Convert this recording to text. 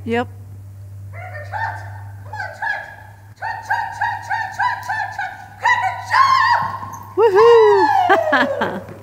Yep. Cracker Trot! Come on, Trot! Trot, trot, trot, trot, trot, trot, trot! Cracker Trot! Woohoo!